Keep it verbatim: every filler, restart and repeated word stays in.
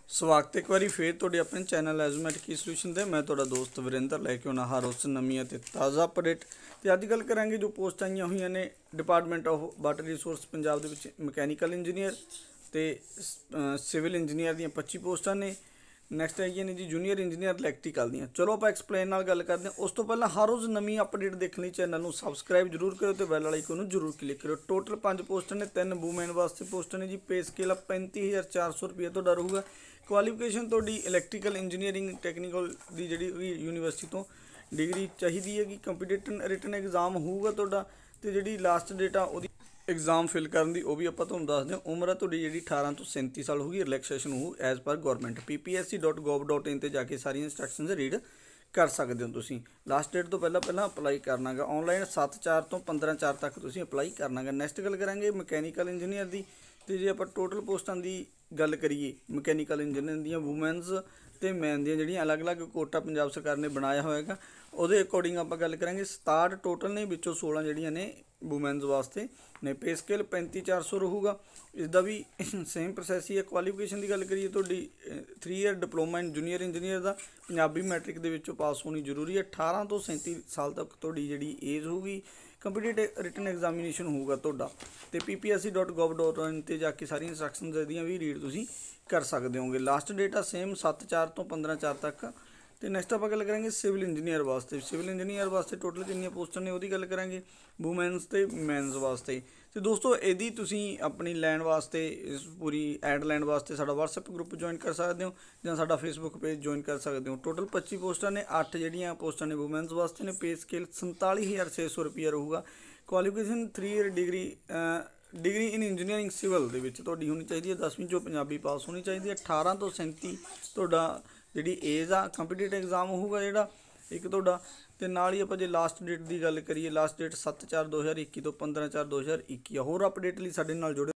स्वागत एक बार फिर तुहाडे अपने चैनल LIVE.C की सोल्यूशन दे मैं तुहाडा दोस्त वरिंदर लैके आउणा हर रोज़ नवीं ते ताज़ा अपडेट। तो अज गल करांगे जो पोस्ट आईयां हुई ने department of water resource Punjab दे विच मैकेनिकल इंजीनियर ते सिविल इंजीनियर दी पच्ची पोस्टां ने। नैक्सट आईयां ने जी जूनीयर इंजीनियर इलैक्ट्रीकल दी। चलो आप एक्सप्लेन नाल गल करते हैं। उस तो पहला हर रोज़ नवीं अपडेट देखने चैनल को सबसक्राइब जरूर करो तो बैल वाले आइकन नूं जरूर क्लिक करो। टोटल पांच पोस्टां ने, तीन वूमेन वास्ते पोस्टां ने जी। पे स्केल पैंती हज़ार चार सौ रुपये तुहाडा रहूगा। क्वालिफिकेशन तुहाडी इलैक्ट्रीकल इंजीनियरिंग टैक्नीकल की जिहड़ी यूनीवर्सिटी तो डिग्री चाहिए है कि कंपीटेटिव रिटन एग्जाम होगा तुहाडा। ते जिहड़ी लास्ट डेट आ उहदी एग्जाम फिल करन दी वो भी आपां तुहानूं दस दें। उम्र है तुहाडी जिहड़ी अठारह तो सैंती साल होगी। रिलैक्सेशन हो एज पर government P P S C dot gov dot in ते जाके सारी इंस्ट्रक्शनस रीड कर सकते हो तुसीं। लास्ट डेट तो पहला पहला अपलाई करना गा ऑनलाइन सत्त चार तो पंद्रह चार तक तुसीं अपलाई करना गा। नैक्सट गल करांगे मैकेनिकल इंजीनियर की। तो जे आप टोटल पोस्टां की गल करिए मैकेनिकल इंजीनियर दी वूमेनस ते मैन दी जिहड़ियां अलग अलग कोटा पंजाब सरकार ने बनाया होएगा उहदे अकॉर्डिंग आप गल करांगे। सताहठ टोटल ने विचों सोलह जिहड़ियां ने वूमेनस वास्ते ने। पे स्केल पैंती चार सौ रहूगा। इसका भी सेम प्रोसैस ही है। क्वालिफिकेशन की गल करिए तो three year diploma in junior engineer का पंजाबी मैट्रिक के विचों पास होनी जरूरी है। अठारह तो सैंती साल तक तुहाडी जिहड़ी एज होगी। कंपीटेटिव रिटन एग्जामिनेशन होगा तुहाडा। ते P P S C dot gov dot in ते जाके सारी इंस्ट्रक्शन दियां भी रीड तुसीं कर सकते होगे। लास्ट डेट आ सेम सत्त चार तो पंद्रह चार तक। तो नैक्सट आप गल करेंगे सिविल इंजीनियर वास्ते। सिविल इंजीनियर वास्ते टोटल कितनी पोस्टां ने उहदी गल करांगे वूमेनस ते मैनस वास्ते। तो दोस्तों यदि तुसीं अपनी लैन वास्ते पूरी ऐड लैन वास्ते साडा WhatsApp ग्रुप ज्वाइन कर सकते हो जां साडा फेसबुक पेज ज्वाइन कर सकते हो। टोटल पच्ची पोस्टां ने, अठ जिहड़ियां पोस्टां ने वूमेनस वास्ते ने। पे स्केल संताली हज़ार छे सौ रुपया रहूगा। Qualification three year degree degree in engineering civil दे विच तुहाडी होनी चाहिए। दसवीं चो पंजाबी पास होनी चाहिए। अठारह तो सैंती तुहाडा जिहड़ी एज आ कंपीटेटिव एग्जाम होगा जिहड़ा एक तुहाडा। ते नाल ही आपां जे लास्ट डेट की गल करिए लास्ट डेट सत्त चार दो हज़ार इक्की तो पंद्रह चार दो हज़ार इक्की। होर अपडेट लई साडे नाल जुड़े।